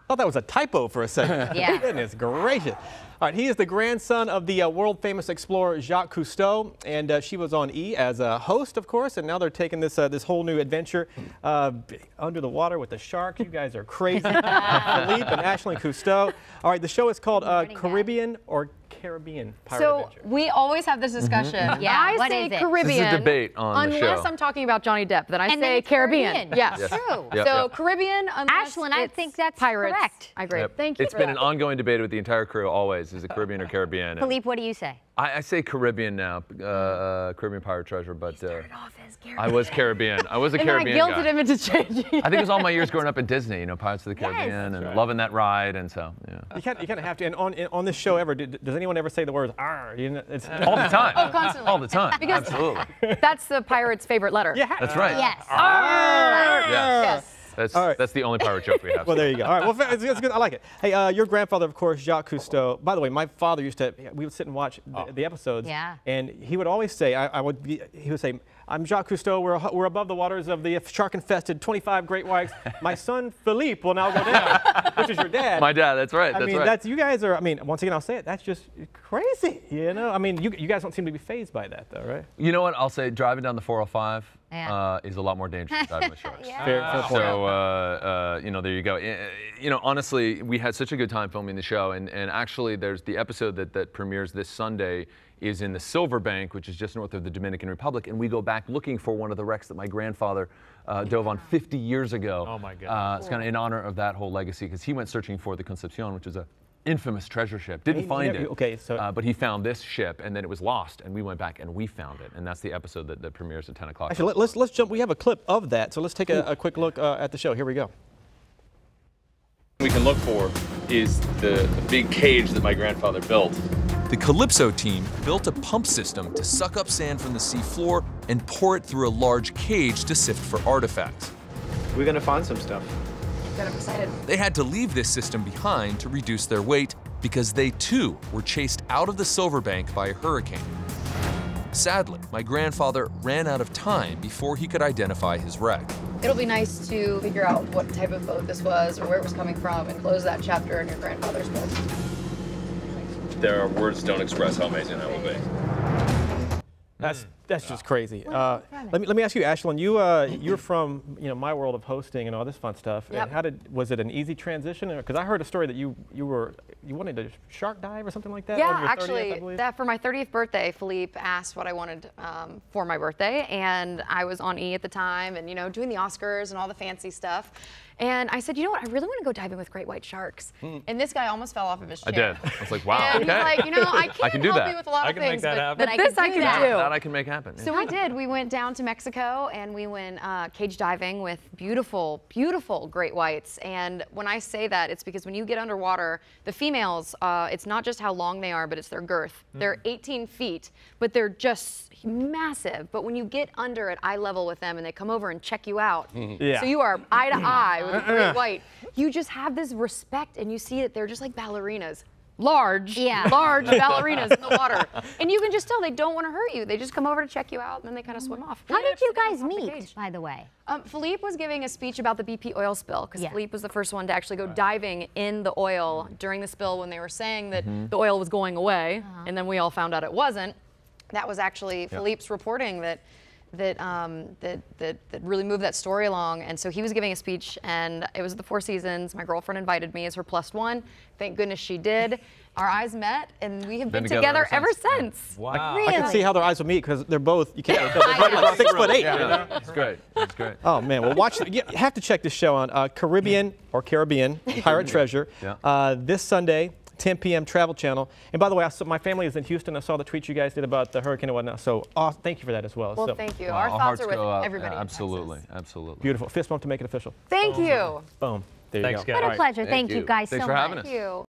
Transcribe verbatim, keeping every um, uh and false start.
thought that was a typo for a second. Yeah. Goodness gracious. All right, he is the grandson of the uh, world-famous explorer Jacques Cousteau, and uh, she was on E as a host, of course, and now they're taking this uh, this whole new adventure uh, under the water with the sharks. You guys are crazy. Philippe and Ashlan Cousteau. All right, the show is called uh, Caribbean or Caribbean Pirate so Adventure. we always have this discussion. Mm-hmm. Yeah, I what say is it? Caribbean. This is a debate on the unless show. I'm talking about Johnny Depp, then I And then say it's Caribbean. Caribbean. Yes. Yes. True. Yep, so yep. Caribbean, unless Ashlan, I it's think that's pirates. correct. I agree. Yep. Thank you. It's for been that. an ongoing debate with the entire crew always. Is it Caribbean or Caribbean? Philippe, what do you say? I, I say Caribbean now, uh, uh, Caribbean Pirate Treasure, but uh, off as I was Caribbean. I was a and Caribbean then I guilted guy. him into changing. I think it was all my years growing up in Disney, you know, Pirates of the Yes. Caribbean, and right. loving that ride, and so, yeah. You kind you kind of have to. And on on this show ever, do, does anyone ever say the words "arr"? You know, it's All the time. Oh, constantly. All the time. Because- Absolutely. That's the pirate's favorite letter. yeah. That's right. Yes. Yes. Yes. That's, All right. that's the only pirate joke we have. Well, there you go. All right. Well, it's, it's good. I like it. Hey, uh, your grandfather, of course, Jacques Cousteau. By the way, my father used to. We would sit and watch the, the episodes. Yeah. And he would always say, I, I would be. He would say, "I'm Jacques Cousteau. We're we're above the waters of the shark-infested twenty-five great whites. My son Philippe will now go down," which is your dad. My dad, that's right. I That's mean, right. that's you guys are. I mean, once again, I'll say it. That's just crazy. You know. I mean, you you guys don't seem to be fazed by that, though, right? You know what? I'll say driving down the four oh five Yeah. uh, is a lot more dangerous than driving with sharks. Yeah. Fair, fair point. So, uh, uh, you know, there you go. I- You know, honestly, we had such a good time filming the show, and, and actually there's the episode that, that premieres this Sunday is in the Silver Bank, which is just north of the Dominican Republic, and we go back looking for one of the wrecks that my grandfather uh, dove on fifty years ago. Oh, my goodness. Uh, it's kind of in honor of that whole legacy, because he went searching for the Concepcion, which is a infamous treasure ship. Didn't He- find he- it. okay, so- uh, but he found this ship, and then it was lost, and we went back and we found it, and that's the episode that, that premieres at ten o'clock. Actually, let, let's let's jump. We have a clip of that, so let's take a, a quick look uh, at the show. Here we go. We can look for is the, the big cage that my grandfather built. The Calypso team built a pump system to suck up sand from the seafloor and pour it through a large cage to sift for artifacts. We're gonna find some stuff. Got excited. They had to leave this system behind to reduce their weight because they too were chased out of the Silver Bank by a hurricane. Sadly, my grandfather ran out of time before he could identify his wreck. It'll be nice to figure out what type of boat this was or where it was coming from and close that chapter in your grandfather's book. There are words don't express how amazing that will be. That's that's just crazy. Uh, let me let me ask you, Ashlan. You uh, you're from you know my world of hosting and all this fun stuff. Yep. And how did was it an easy transition? Because I heard a story that you you were you wanted to shark dive or something like that. Yeah, on your thirtieth, I actually, believe? that for my thirtieth birthday, Philippe asked what I wanted um, for my birthday, and I was on E at the time, and you know, doing the Oscars and all the fancy stuff. And I said, you know what, I really want to go diving with great white sharks. And this guy almost fell off of his I chair. did. I was like, wow, And okay. he's like, you know, I can't I can do help that. you with a lot I of can make things, that but, happen. but I this can I do can that. do. That I can make happen. So we did. We went down to Mexico and we went uh, cage diving with beautiful, beautiful great whites. And when I say that, it's because when you get underwater, the females, uh, it's not just how long they are, but it's their girth. They're eighteen feet, but they're just massive. But when you get under at eye level with them and they come over and check you out, Yeah. so you are eye to eye with a great white, you just have this respect and you see that they're just like ballerinas. Large, Yeah. large ballerinas in the water. And you can just tell they don't want to hurt you. They just come over to check you out and then they kind of swim off. How We did you actually guys got off the meet, cage. by the way? Um, Philippe was giving a speech about the B P oil spill because Yeah. Philippe was the first one to actually go diving in the oil during the spill when they were saying that the oil was going away, and then we all found out it wasn't. That was actually Philippe's reporting that that, um, that that that really moved that story along. And so he was giving a speech, and it was the Four Seasons. My girlfriend invited me as her plus one. Thank goodness she did. Our eyes met, and we have been, Been together, together ever ever since. since. Wow. Really? I can see how their eyes will meet because they're both you can't. They're both like six foot eight. you know? Yeah, it's great. It's great. Oh man, well watch. You have to check this show on uh, Caribbean or Caribbean Pirate Treasure Yeah. uh, this Sunday, ten p m Travel Channel. And by the way, I saw, my family is in Houston. I saw the tweet you guys did about the hurricane and whatnot. So uh, thank you for that as well. Well, so, thank you. Well, Our our thoughts hearts are with go out. everybody. Yeah, in absolutely, Texas. absolutely. Beautiful. Fist bump to make it official. Thank you. Boom. There you Thanks, go. guys. What a pleasure. Thank, Thank you you. guys Thanks so for much. having us. Thank you.